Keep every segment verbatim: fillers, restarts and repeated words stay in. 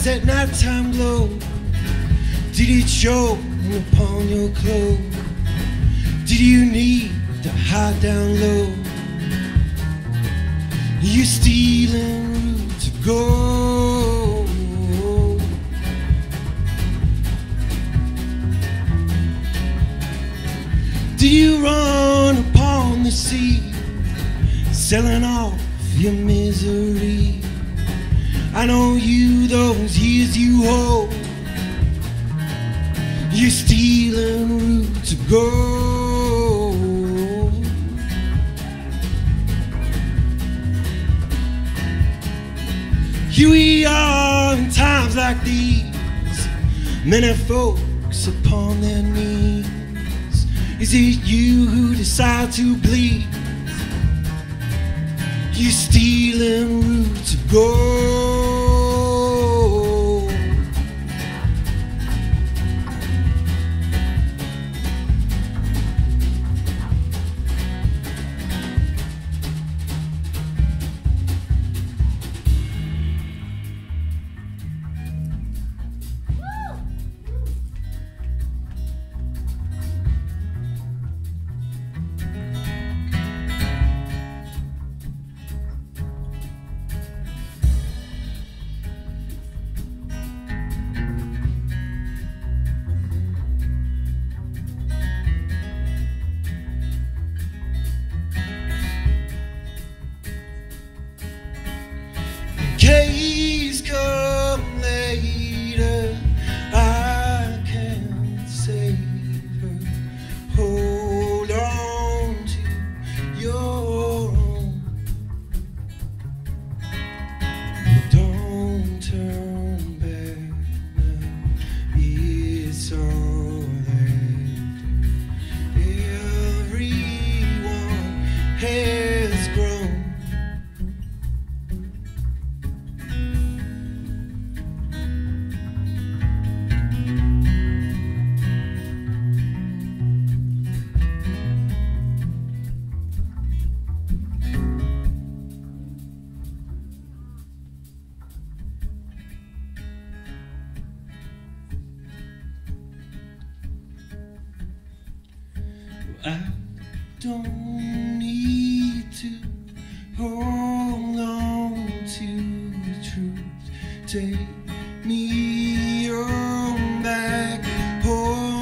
is that nighttime glow? Did it show upon your clothes? Did you need to hide down low? You stealing roots of gold. Did you run upon the sea, selling off your misery? I know you, those years you hold, you're stealing roots of gold. Here we are in times like these, many folks upon their knees. Is it you who decide to bleed? You're stealing roots of gold. Days come later, I can't save her. Hold on to your own. Don't turn back now, it's all that everyone has grown. I don't need to hold on to the truth. Take me on back home.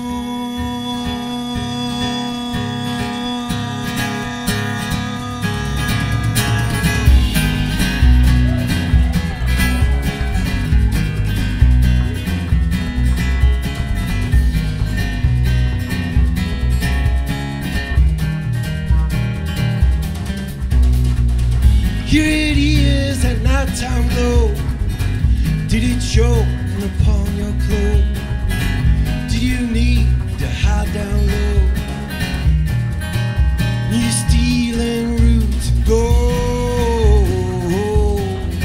Here it is at nighttime glow. Did it show upon your clothes? Did you need to hide down low? You're stealing roots of gold.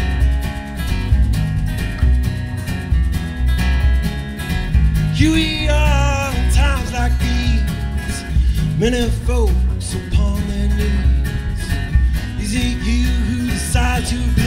Here we are in times like these, many folks upon their knees. Is it you who decide to